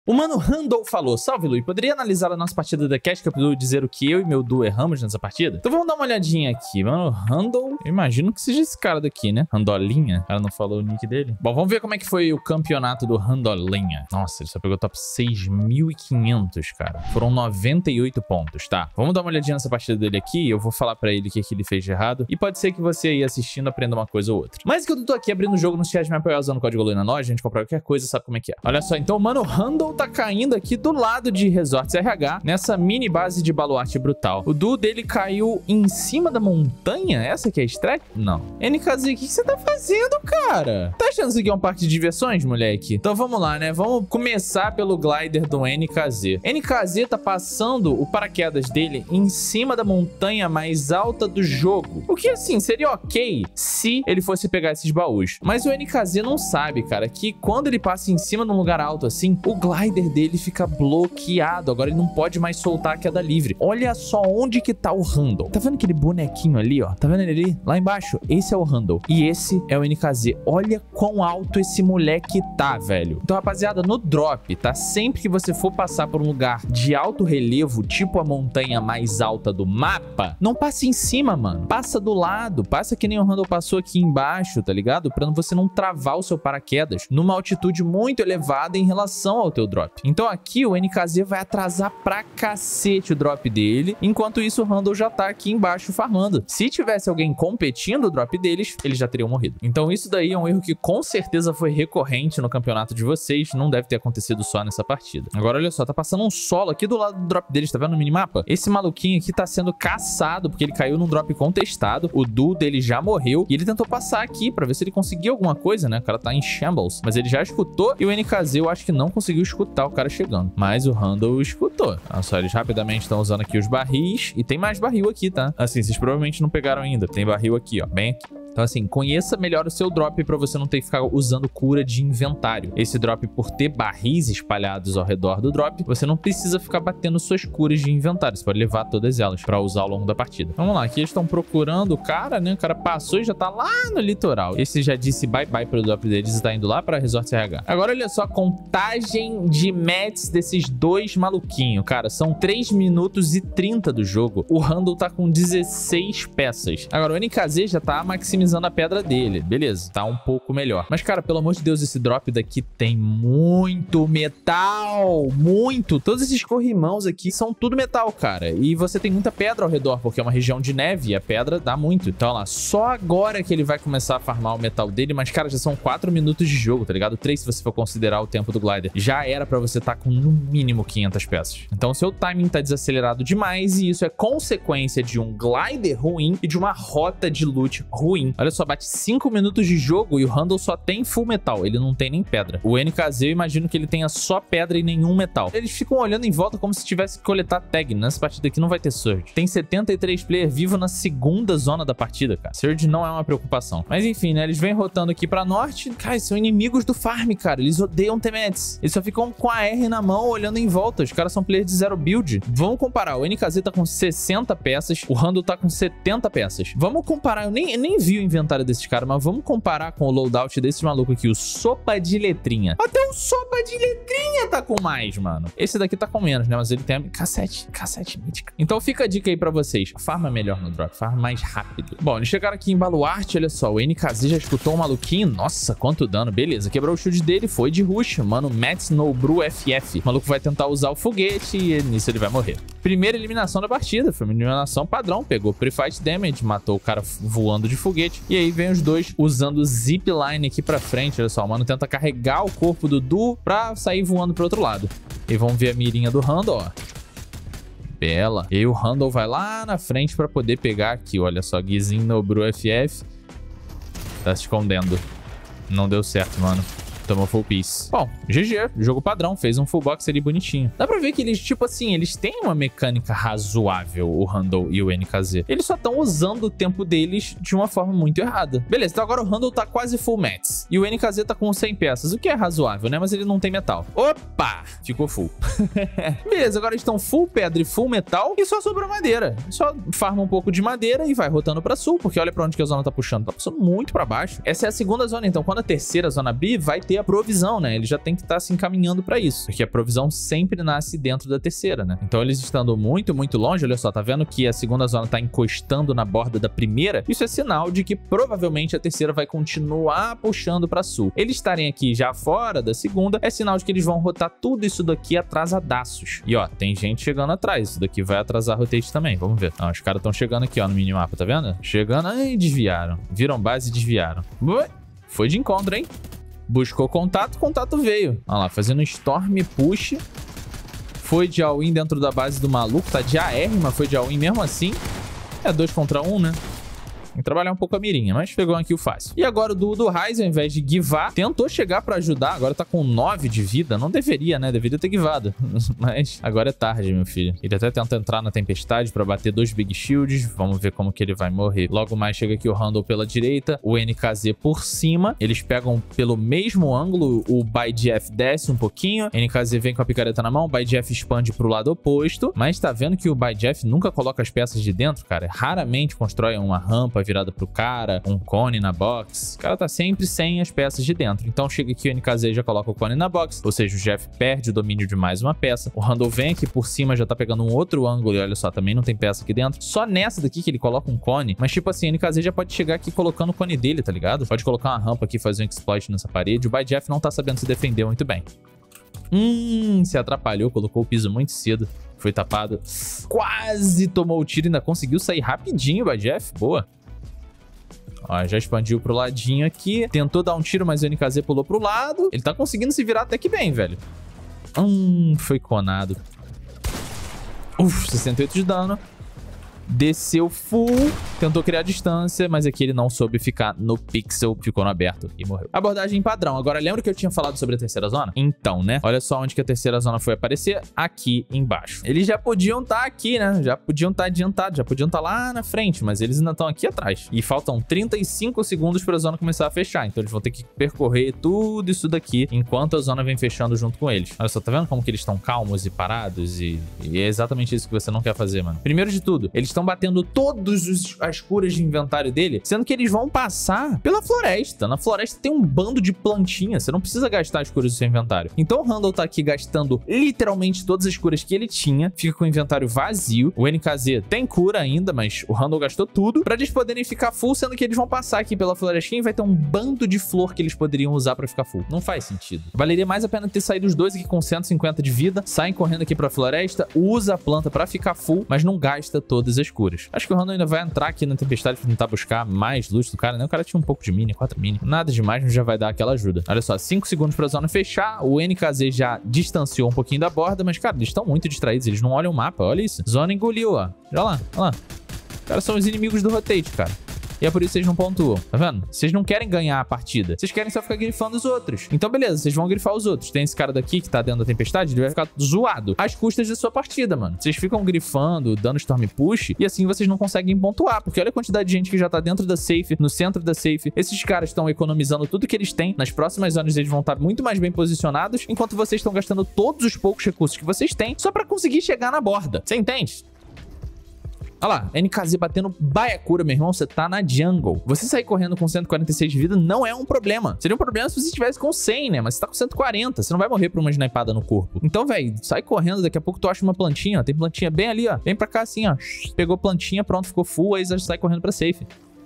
O mano Randall falou: salve, Lui, poderia analisar a nossa partida da Cash Cup Duo e dizer o que eu e meu duo erramos nessa partida? Então vamos dar uma olhadinha aqui. Mano, Randall, eu imagino que seja esse cara daqui, né? Randolinha. O cara não falou o nick dele. Bom, vamos ver como é que foi o campeonato do Randolinha. Nossa, ele só pegou top 6.500, cara. Foram 98 pontos, tá? Vamos dar uma olhadinha nessa partida dele aqui. Eu vou falar pra ele o que ele fez de errado. E pode ser que você aí assistindo aprenda uma coisa ou outra. Mas que eu tô aqui abrindo o jogo no chat me apoiar usando o código Lui na loja, a gente comprar qualquer coisa, sabe como é que é. Olha só, então o mano Randall tá caindo aqui do lado de Resorts RH, nessa mini base de baluarte brutal. O duo dele caiu em cima da montanha? Essa que é a strat? Não. NKZ, o que você tá fazendo, cara? Tá achando isso aqui é um parque de diversões, moleque? Então vamos lá, né? Vamos começar pelo glider do NKZ. NKZ tá passando o paraquedas dele em cima da montanha mais alta do jogo. O que, assim, seria ok se ele fosse pegar esses baús. Mas o NKZ não sabe, cara, que quando ele passa em cima de um lugar alto assim, o glider dele fica bloqueado. Agora ele não pode mais soltar a queda livre. Olha só onde que tá o Randall. Tá vendo aquele bonequinho ali, ó? Tá vendo ele ali? Lá embaixo. Esse é o Randall. E esse é o NKZ. Olha quão alto esse moleque tá, velho. Então, rapaziada, no drop, tá? Sempre que você for passar por um lugar de alto relevo, tipo a montanha mais alta do mapa, não passe em cima, mano. Passa do lado. Passa que nem o Randall passou aqui embaixo, tá ligado? Pra você não travar o seu paraquedas numa altitude muito elevada em relação ao teu drop. Então aqui o NKZ vai atrasar pra cacete o drop dele, enquanto isso o Randall já tá aqui embaixo farmando. Se tivesse alguém competindo o drop deles, eles já teriam morrido. Então isso daí é um erro que com certeza foi recorrente no campeonato de vocês, não deve ter acontecido só nessa partida. Agora olha só, tá passando um solo aqui do lado do drop deles, tá vendo no minimapa? Esse maluquinho aqui tá sendo caçado porque ele caiu num drop contestado, o duo dele já morreu e ele tentou passar aqui pra ver se ele conseguia alguma coisa, né? O cara tá em shambles, mas ele já escutou e o NKZ eu acho que não conseguiu escutar o cara chegando. Mas o Randall escutou. Olha só, eles rapidamente estão usando aqui os barris. E tem mais barril aqui, tá? Assim, vocês provavelmente não pegaram ainda. Tem barril aqui, ó. Bem aqui. Então assim, conheça melhor o seu drop pra você não ter que ficar usando cura de inventário. Esse drop, por ter barris espalhados ao redor do drop, você não precisa ficar batendo suas curas de inventário. Você pode levar todas elas pra usar ao longo da partida. Vamos lá, aqui eles estão procurando o cara, né? O cara passou e já tá lá no litoral. Esse já disse bye-bye pro drop deles e tá indo lá pra Resort RH. Agora olha só a contagem de mats desses dois maluquinhos, cara. São 3 minutos e 30 do jogo. O Randall tá com 16 peças. Agora o NKZ já tá maximizando a pedra dele. Beleza, tá um pouco melhor. Mas, cara, pelo amor de Deus, esse drop daqui tem muito metal. Muito. Todos esses corrimãos aqui são tudo metal, cara. E você tem muita pedra ao redor, porque é uma região de neve e a pedra dá muito. Então, olha lá, só agora que ele vai começar a farmar o metal dele, mas, cara, já são 4 minutos de jogo, tá ligado? 3 se você for considerar o tempo do glider. Já era pra você estar com no mínimo 500 peças. Então, seu timing tá desacelerado demais e isso é consequência de um glider ruim e de uma rota de loot ruim. Olha só, bate 5 minutos de jogo e o Randall só tem full metal, ele não tem nem pedra. O NKZ, eu imagino que ele tenha só pedra e nenhum metal. Eles ficam olhando em volta como se tivesse que coletar tag. Nessa partida aqui não vai ter Surge. Tem 73 players vivos na segunda zona da partida, cara. Surge não é uma preocupação. Mas enfim, né, eles vêm rotando aqui pra norte. Cara, são inimigos do farm, cara. Eles odeiam teammates. Eles só ficam com a R na mão, olhando em volta. Os caras são players de 0 build. Vamos comparar. O NKZ tá com 60 peças, o Randall tá com 70 peças. Vamos comparar. Eu nem vi o inventário desses caras, mas vamos comparar com o loadout desse maluco aqui, o Sopa de Letrinha. Até o Sopa de Letrinha tá com mais, mano. Esse daqui tá com menos, né? Mas ele tem a cassete mítica. Então fica a dica aí pra vocês. Farma melhor no drop, farma mais rápido. Bom, eles chegaram aqui em Baluarte, olha só. O NKZ já escutou um maluquinho. Nossa, quanto dano. Beleza, quebrou o shield dele, foi de rush. Mano, Matt Snowbrew FF. O maluco vai tentar usar o foguete e nisso ele vai morrer. Primeira eliminação da partida. Foi uma eliminação padrão. Pegou pre-fight damage, matou o cara voando de foguete. E aí vem os dois usando o zipline aqui pra frente. Olha só, o mano tenta carregar o corpo do duo pra sair voando pro outro lado. E vamos ver a mirinha do Randall, ó. Bela. E aí o Randall vai lá na frente pra poder pegar aqui. Olha só, Guizinho no Bru FF. Tá se escondendo. Não deu certo, mano. Tomou full piece. Bom, GG, jogo padrão, fez um full box ali bonitinho. Dá pra ver que eles, tipo assim, eles têm uma mecânica razoável, o Randall e o NKZ. Eles só estão usando o tempo deles de uma forma muito errada. Beleza, então agora o Randall tá quase full mats. E o NKZ tá com 100 peças, o que é razoável, né? Mas ele não tem metal. Opa! Ficou full. Beleza, agora eles estão full pedra e full metal e só sobrou madeira. Só farma um pouco de madeira e vai rotando pra sul, porque olha pra onde que a zona tá puxando. Tá puxando muito pra baixo. Essa é a segunda zona, então quando a terceira zona abrir, vai ter ter a provisão, né? Ele já tem que estar se encaminhando pra isso. Porque a provisão sempre nasce dentro da terceira, né? Então eles estando muito, muito longe, olha só, tá vendo que a segunda zona tá encostando na borda da primeira? Isso é sinal de que provavelmente a terceira vai continuar puxando pra sul. Eles estarem aqui já fora da segunda é sinal de que eles vão rotar tudo isso daqui atrasadaços. E ó, tem gente chegando atrás. Isso daqui vai atrasar a rotate também. Vamos ver. Ó, os caras estão chegando aqui, ó, no minimapa, tá vendo? Chegando, ai, desviaram. Viram base e desviaram. Foi de encontro, hein? Buscou contato, contato veio. Olha lá, fazendo storm push. Foi de all-in dentro da base do maluco. Tá de AR, mas foi de all-in mesmo assim. É 2 contra 1, né? Tem que trabalhar um pouco a mirinha, mas pegou um kill fácil. E agora o duo do Ryze, ao invés de givar, tentou chegar pra ajudar. Agora tá com 9 de vida. Não deveria, né? Deveria ter givado. Mas agora é tarde, meu filho. Ele até tenta entrar na tempestade pra bater 2 Big Shields. Vamos ver como que ele vai morrer. Logo mais chega aqui o Randall pela direita, o NKZ por cima. Eles pegam pelo mesmo ângulo. O ByDF desce um pouquinho. NKZ vem com a picareta na mão. O ByDF expande pro lado oposto. Mas tá vendo que o ByDF nunca coloca as peças de dentro, cara? Raramente constrói uma rampa virada pro cara, um cone na box. O cara tá sempre sem as peças de dentro. Então chega aqui o NKZ já coloca o cone na box, ou seja, o Jeff perde o domínio de mais uma peça. O Randall vem aqui por cima, já tá pegando um outro ângulo e olha só, também não tem peça aqui dentro. Só nessa daqui que ele coloca um cone, mas tipo assim, o NKZ já pode chegar aqui colocando o cone dele, tá ligado? Pode colocar uma rampa aqui, fazer um exploit nessa parede. O ByDF não tá sabendo se defender muito bem. Se atrapalhou, colocou o piso muito cedo. Foi tapado. Quase tomou o tiro, ainda conseguiu sair rapidinho o ByDF. Boa. Ó, já expandiu pro ladinho aqui. Tentou dar um tiro, mas o NKZ pulou pro lado. Ele tá conseguindo se virar até que bem, velho. Foi conado. 68 de dano. Desceu full, tentou criar distância, mas aqui ele não soube ficar no pixel, ficou no aberto e morreu. Abordagem padrão. Agora, lembra que eu tinha falado sobre a terceira zona? Então, né? Olha só onde que a terceira zona foi aparecer, aqui embaixo. Eles já podiam estar aqui, né? Já podiam estar adiantados, já podiam estar lá na frente, mas eles ainda estão aqui atrás. E faltam 35 segundos para a zona começar a fechar, então eles vão ter que percorrer tudo isso daqui enquanto a zona vem fechando junto com eles. Olha só, tá vendo como que eles estão calmos e parados? E é exatamente isso que você não quer fazer, mano. Primeiro de tudo, eles estão batendo todas as curas de inventário dele, sendo que eles vão passar pela floresta. Na floresta tem um bando de plantinhas, você não precisa gastar as curas do seu inventário. Então o Randall tá aqui gastando literalmente todas as curas que ele tinha, fica com o inventário vazio. O NKZ tem cura ainda, mas o Randall gastou tudo pra eles poderem ficar full, sendo que eles vão passar aqui pela florestinha e vai ter um bando de flor que eles poderiam usar pra ficar full. Não faz sentido. Valeria mais a pena ter saído os dois aqui com 150 de vida, saem correndo aqui pra floresta, usa a planta pra ficar full, mas não gasta todas as curas. Acho que o Randall ainda vai entrar aqui na tempestade pra tentar buscar mais luz do cara, né? O cara tinha um pouco de mini, 4 mini. Nada demais, mas já vai dar aquela ajuda. Olha só, 5 segundos pra zona fechar. O NKZ já distanciou um pouquinho da borda, mas, cara, eles estão muito distraídos. Eles não olham o mapa, olha isso. Zona engoliu, ó. Olha lá, olha lá. Os caras são os inimigos do rotate, cara. E é por isso que vocês não pontuam, tá vendo? Vocês não querem ganhar a partida. Vocês querem só ficar grifando os outros. Então, beleza, vocês vão grifar os outros. Tem esse cara daqui que tá dentro da tempestade, ele vai ficar zoado às custas da sua partida, mano. Vocês ficam grifando, dando storm push, e assim vocês não conseguem pontuar. Porque olha a quantidade de gente que já tá dentro da safe, no centro da safe. Esses caras estão economizando tudo que eles têm. Nas próximas zonas eles vão estar muito mais bem posicionados, enquanto vocês estão gastando todos os poucos recursos que vocês têm só pra conseguir chegar na borda. Você entende? Olha lá, NKZ batendo baiacura, meu irmão, você tá na jungle. Você sair correndo com 146 de vida não é um problema. Seria um problema se você estivesse com 100, né? Mas você tá com 140, você não vai morrer por uma snipada no corpo. Então, velho, sai correndo, daqui a pouco tu acha uma plantinha, ó. Tem plantinha bem ali, ó. Vem pra cá assim, ó. Pegou plantinha, pronto, ficou full, aí já sai correndo pra safe.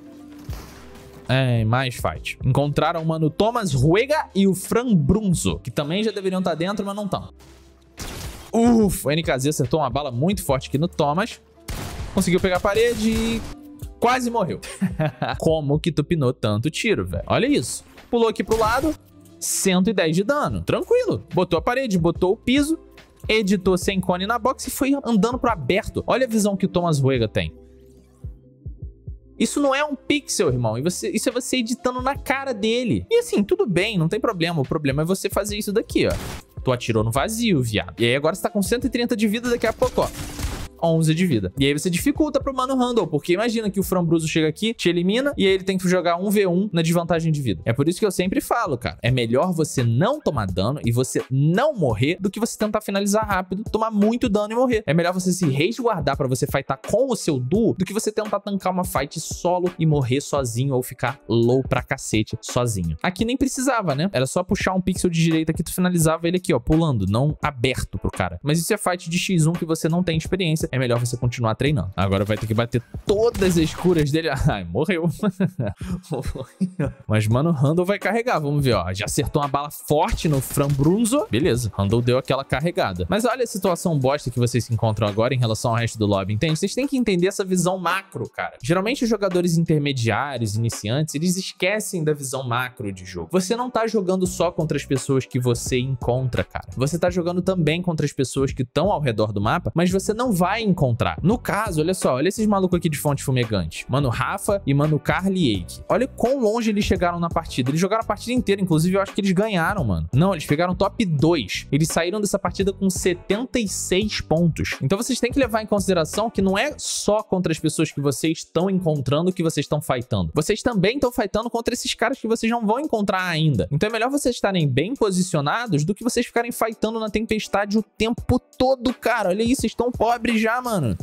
Mais fight. Encontraram o mano Thomas Ruega e o Fran Brunzo, que também já deveriam estar dentro, mas não estão. O NKZ acertou uma bala muito forte aqui no Thomas. Conseguiu pegar a parede e quase morreu. Como que tu pinou tanto tiro, velho? Olha isso. Pulou aqui pro lado, 110 de dano. Tranquilo. Botou a parede, botou o piso, editou sem cone na box e foi andando pro aberto. Olha a visão que o Thomas Ruega tem. Isso não é um pixel, irmão. Isso é você editando na cara dele. E assim, tudo bem, não tem problema. O problema é você fazer isso daqui, ó. Tu atirou no vazio, viado. E aí agora você tá com 130 de vida daqui a pouco, ó. 11 de vida. E aí você dificulta pro Mano Randall, porque imagina que o Framboesa chega aqui, te elimina, e aí ele tem que jogar 1v1 na desvantagem de vida. É por isso que eu sempre falo, cara, é melhor você não tomar dano e você não morrer do que você tentar finalizar rápido, tomar muito dano e morrer. É melhor você se resguardar pra você fightar com o seu duo do que você tentar tancar uma fight solo e morrer sozinho ou ficar low pra cacete sozinho. Aqui nem precisava, né? Era só puxar um pixel de direita que tu finalizava ele aqui, ó, pulando, não aberto pro cara. Mas isso é fight de X1 que você não tem experiência, é melhor você continuar treinando. Agora vai ter que bater todas as curas dele. Ai, morreu. Mas, mano, o Randall vai carregar, vamos ver, ó. Já acertou uma bala forte no Framboesa. Beleza, Randall deu aquela carregada. Mas olha a situação bosta que vocês se encontram agora em relação ao resto do lobby, entende? Vocês têm que entender essa visão macro, cara. Geralmente os jogadores intermediários, iniciantes, eles esquecem da visão macro de jogo. Você não tá jogando só contra as pessoas que você encontra, cara. Você tá jogando também contra as pessoas que estão ao redor do mapa, mas você não vai encontrar. No caso, olha só, olha esses malucos aqui de fonte fumegante. Mano Rafa e Mano Carly Ake. Olha quão longe eles chegaram na partida. Eles jogaram a partida inteira, inclusive eu acho que eles ganharam, mano. Não, eles pegaram top 2. Eles saíram dessa partida com 76 pontos. Então vocês têm que levar em consideração que não é só contra as pessoas que vocês estão encontrando que vocês estão fightando. Vocês também estão fightando contra esses caras que vocês não vão encontrar ainda. Então é melhor vocês estarem bem posicionados do que vocês ficarem fightando na tempestade o tempo todo, cara. Olha isso, vocês estão pobres já, mano.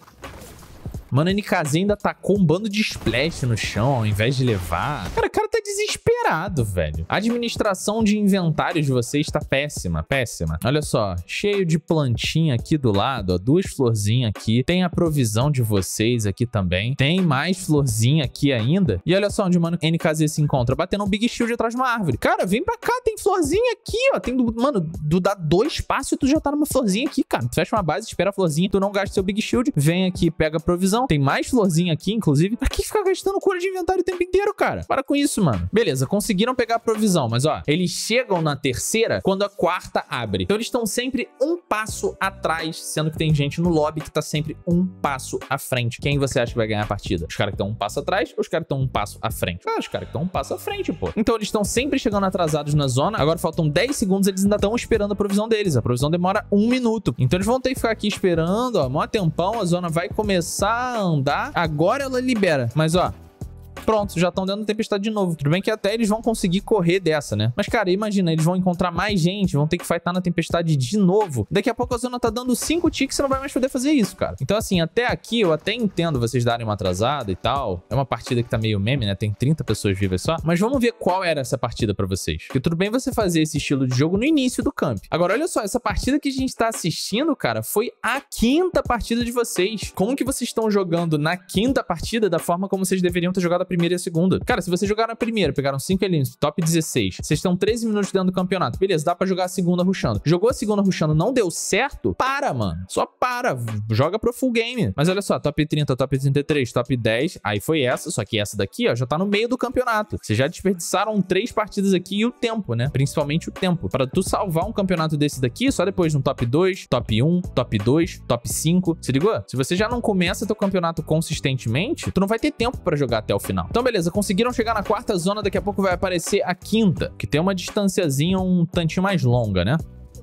Mano, a NKZ ainda tacou um bando de splash no chão ao invés de levar. Cara, o cara tá desesperado, velho. A administração de inventários de vocês tá péssima, péssima. Olha só, cheio de plantinha aqui do lado, ó, 2 florzinhas aqui. Tem a provisão de vocês aqui também. Tem mais florzinha aqui ainda. E olha só onde o mano NKZ se encontra, batendo um Big Shield atrás de uma árvore. Cara, vem pra cá, tem florzinha aqui, ó. Tem, mano, do dar 2 passos e tu já tá numa florzinha aqui, cara. Tu fecha uma base, espera a florzinha, tu não gasta seu Big Shield, vem aqui, pega a provisão. Tem mais florzinha aqui, inclusive. Pra que ficar gastando cura de inventário o tempo inteiro, cara? Para com isso, mano. Beleza, conseguiram pegar a provisão, mas ó, eles chegam na terceira quando a quarta abre. Então eles estão sempre um passo atrás, sendo que tem gente no lobby que tá sempre um passo à frente. Quem você acha que vai ganhar a partida? Os caras que estão um passo atrás ou os caras que estão um passo à frente? Ah, os caras que estão um passo à frente, pô. Então eles estão sempre chegando atrasados na zona. Agora faltam 10 segundos, eles ainda estão esperando a provisão deles. A provisão demora 1 minuto. Então eles vão ter que ficar aqui esperando, ó, mó tempão. A zona vai começar a andar. Agora ela libera, mas ó, pronto, já estão dando tempestade de novo. Tudo bem que até eles vão conseguir correr dessa, né? Mas, cara, imagina, eles vão encontrar mais gente, vão ter que fightar na tempestade de novo. Daqui a pouco a zona tá dando 5 ticks, você não vai mais poder fazer isso, cara. Então, assim, até aqui eu até entendo vocês darem uma atrasada e tal. É uma partida que tá meio meme, né? Tem 30 pessoas vivas só. Mas vamos ver qual era essa partida pra vocês. Porque tudo bem você fazer esse estilo de jogo no início do camp. Agora, olha só, essa partida que a gente tá assistindo, cara, foi a 5ª partida de vocês. Como que vocês estão jogando na 5ª partida da forma como vocês deveriam ter jogado a primeira e a segunda? Cara, se vocês jogaram a primeira, pegaram 5 eliminados, top 16, vocês estão 13 minutos dentro do campeonato, beleza, dá pra jogar a segunda rushando. Jogou a segunda rushando, não deu certo? Para, mano. Só para. Joga pro full game. Mas olha só, top 30, top 33, top 10, aí foi essa, só que essa daqui, ó, já tá no meio do campeonato. Vocês já desperdiçaram 3 partidas aqui e o tempo, né? Principalmente o tempo. Pra tu salvar um campeonato desse daqui, só depois de um top 2, top 1, top 2, top 5. Se ligou? Se você já não começa teu campeonato consistentemente, tu não vai ter tempo pra jogar até o final. Então, beleza, conseguiram chegar na 4ª zona, daqui a pouco vai aparecer a 5ª, que tem uma distanciazinha um tantinho mais longa, né?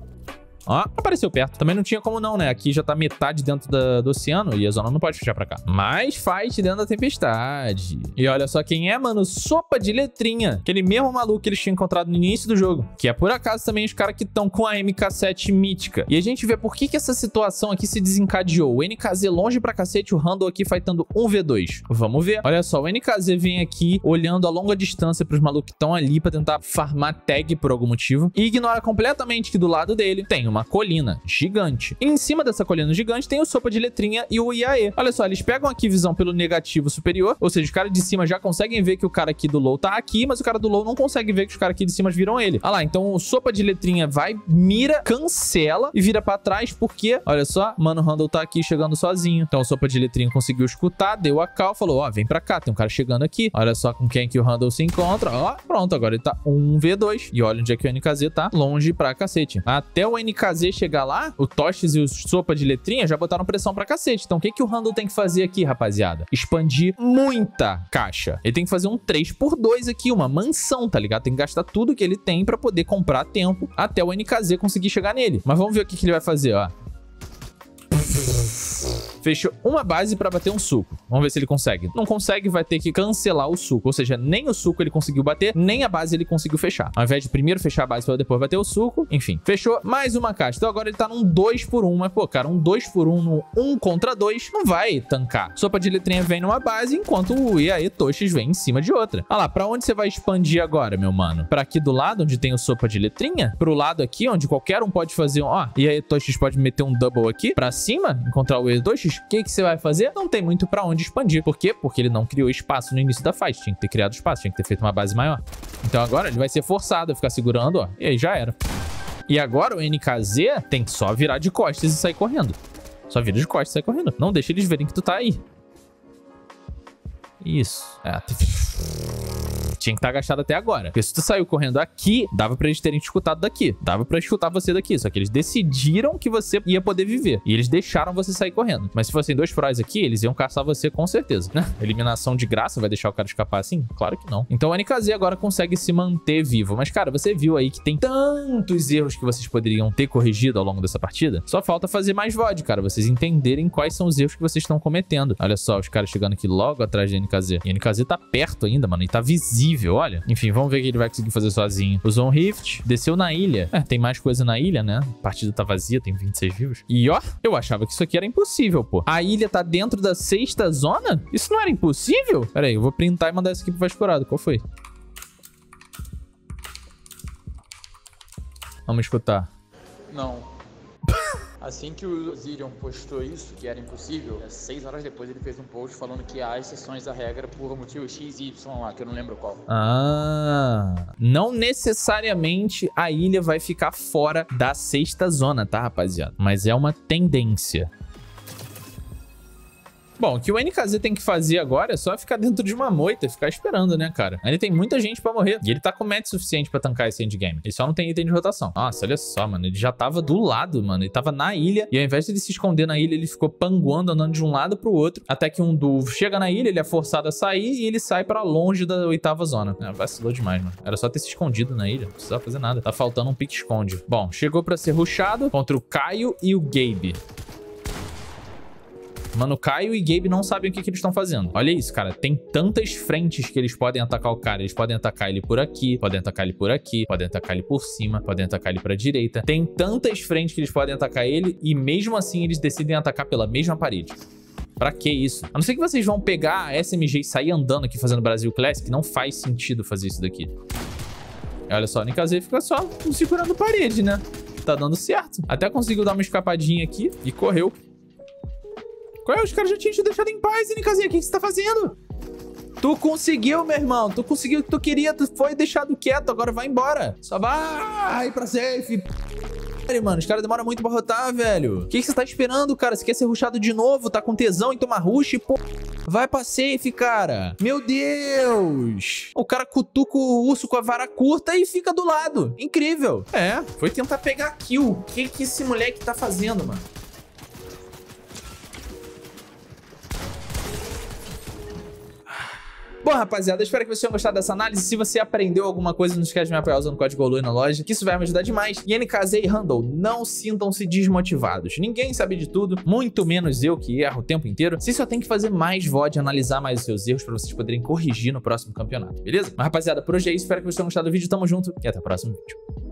Ó, apareceu perto. Também não tinha como não, né? Aqui já tá metade dentro do oceano e a zona não pode fechar pra cá. Mais fight dentro da tempestade. E olha só quem é, mano. Sopa de letrinha. Aquele mesmo maluco que eles tinham encontrado no início do jogo. Que é, por acaso, também os caras que estão com a MK7 mítica. E a gente vê por que essa situação aqui se desencadeou. O NKZ longe pra cacete, o Randall aqui fightando 1v2. Vamos ver. Olha só, o NKZ vem aqui olhando a longa distância pros malucos que estão ali pra tentar farmar tag por algum motivo. E ignora completamente que do lado dele tem uma colina gigante. E em cima dessa colina gigante tem o Sopa de Letrinha e o IAE. Olha só, eles pegam aqui visão pelo negativo superior, ou seja, os caras de cima já conseguem ver que o cara aqui do low tá aqui, mas o cara do low não consegue ver que os caras aqui de cima viram ele. Olha lá, então o Sopa de Letrinha vai, mira, cancela e vira pra trás porque, olha só, mano, o Randall tá aqui chegando sozinho. Então o Sopa de Letrinha conseguiu escutar, deu a call, falou, ó, vem pra cá, tem um cara chegando aqui. Olha só com quem que o Randall se encontra, ó, pronto, agora ele tá 1v2. E olha onde é que o NKZ tá, longe pra cacete. Até o NKZ chegar lá, o Toches e o Sopa de Letrinha já botaram pressão pra cacete. Então o que que o Randall tem que fazer aqui, rapaziada? Expandir muita caixa. Ele tem que fazer um 3x2 aqui, uma mansão, tá ligado? Tem que gastar tudo que ele tem pra poder comprar tempo até o NKZ conseguir chegar nele. Mas vamos ver o que que ele vai fazer, ó. Fechou uma base pra bater um suco. Vamos ver se ele consegue. Não consegue, vai ter que cancelar o suco. Ou seja, nem o suco ele conseguiu bater, nem a base ele conseguiu fechar. Ao invés de primeiro fechar a base pra depois bater o suco, enfim. Fechou mais uma caixa. Então agora ele tá num 2x1. Mas, pô, cara, um 2x1 no 1 contra 2 não vai tancar. Sopa de letrinha vem numa base, enquanto o Iaê Toshis vem em cima de outra. Olha lá, pra onde você vai expandir agora, meu mano? Pra aqui do lado, onde tem o sopa de letrinha? Pro lado aqui, onde qualquer um pode fazer um... Ó, Iaê Toshis pode meter um double aqui pra cima, encontrar o Iaê Toshis. O que você vai fazer? Não tem muito pra onde expandir. Por quê? Porque ele não criou espaço no início da fight. Tinha que ter criado espaço, tinha que ter feito uma base maior. Então agora ele vai ser forçado a ficar segurando, ó. E aí já era. E agora o NKZ tem que só virar de costas e sair correndo. Só vira de costas e sai correndo. Não deixa eles verem que tu tá aí. Isso. Tinha que estar agachado até agora. Porque se tu saiu correndo aqui, dava pra eles terem te escutado daqui. Dava pra escutar você daqui. Só que eles decidiram que você ia poder viver. E eles deixaram você sair correndo. Mas se fossem dois pros aqui, eles iam caçar você com certeza. Eliminação de graça vai deixar o cara escapar assim? Claro que não. Então o NKZ agora consegue se manter vivo. Mas, cara, você viu aí que tem tantos erros que vocês poderiam ter corrigido ao longo dessa partida? Só falta fazer mais VOD, cara. Vocês entenderem quais são os erros que vocês estão cometendo. Olha só, os caras chegando aqui logo atrás de NKZ. E o NKZ tá perto ainda, mano. E tá visível, olha. Enfim, vamos ver o que ele vai conseguir fazer sozinho. Usou um Rift, desceu na ilha. Tem mais coisa na ilha, né? A partida tá vazia, tem 26 vivos. E ó, eu achava que isso aqui era impossível, pô. A ilha tá dentro da 6ª zona? Isso não era impossível? Pera aí, eu vou printar e mandar isso aqui pro Vascourado. Qual foi? Vamos escutar. Não. Assim que o Zirion postou isso, que era impossível, 6 horas depois ele fez um post falando que há exceções da regra por motivo X e Y lá, que eu não lembro qual. Não necessariamente a ilha vai ficar fora da 6ª zona, tá, rapaziada? Mas é uma tendência. Bom, o que o NKZ tem que fazer agora é só ficar dentro de uma moita e ficar esperando, né, cara? Ele tem muita gente pra morrer. E ele tá com match suficiente pra tancar esse endgame. Ele só não tem item de rotação. Nossa, olha só, mano. Ele já tava do lado, mano. Ele tava na ilha. E ao invés de ele se esconder na ilha, ele ficou panguando, andando de um lado pro outro. Até que um duo chega na ilha, ele é forçado a sair e ele sai pra longe da 8ª zona. Vacilou demais, mano. Era só ter se escondido na ilha. Não precisava fazer nada. Tá faltando um pique-esconde. Bom, chegou pra ser rushado contra o Caio e o Gabe. Mano, o Caio e Gabe não sabem o que eles estão fazendo. Olha isso, cara. Tem tantas frentes que eles podem atacar o cara. Eles podem atacar ele por aqui, podem atacar ele por aqui, podem atacar ele por cima, podem atacar ele pra direita. Tem tantas frentes que eles podem atacar ele e mesmo assim eles decidem atacar pela mesma parede. Pra que isso? A não ser que vocês vão pegar a SMG e sair andando aqui fazendo Brasil Classic, não faz sentido fazer isso daqui. Olha só, o NKZ fica só segurando parede, né? Tá dando certo. Até conseguiu dar uma escapadinha aqui e correu. Qual é? Os caras já tinham te deixado em paz, NKZ. O que você tá fazendo? Tu conseguiu, meu irmão. Tu conseguiu o que tu queria. Tu foi deixado quieto. Agora vai embora. Só vai pra safe. Mano, os caras demoram muito pra rotar, velho. O que você tá esperando, cara? Você quer ser rushado de novo? Tá com tesão em tomar rush? Pô, vai pra safe, cara. Meu Deus. O cara cutuca o urso com a vara curta e fica do lado. Incrível. Foi tentar pegar kill. O que esse moleque tá fazendo, mano? Bom, rapaziada, espero que vocês tenham gostado dessa análise. Se você aprendeu alguma coisa, não esquece de me apoiar usando o código GOLUI na loja, que isso vai me ajudar demais. E NKZ e Randall, não sintam-se desmotivados. Ninguém sabe de tudo, muito menos eu, que erro o tempo inteiro. Vocês só tem que fazer mais VOD, analisar mais os seus erros pra vocês poderem corrigir no próximo campeonato, beleza? Mas, rapaziada, por hoje é isso. Espero que vocês tenham gostado do vídeo. Tamo junto e até o próximo vídeo.